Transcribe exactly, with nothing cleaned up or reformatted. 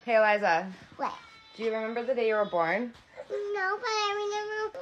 Hey, Eliza. What? Do you remember the day you were born? No, but I remember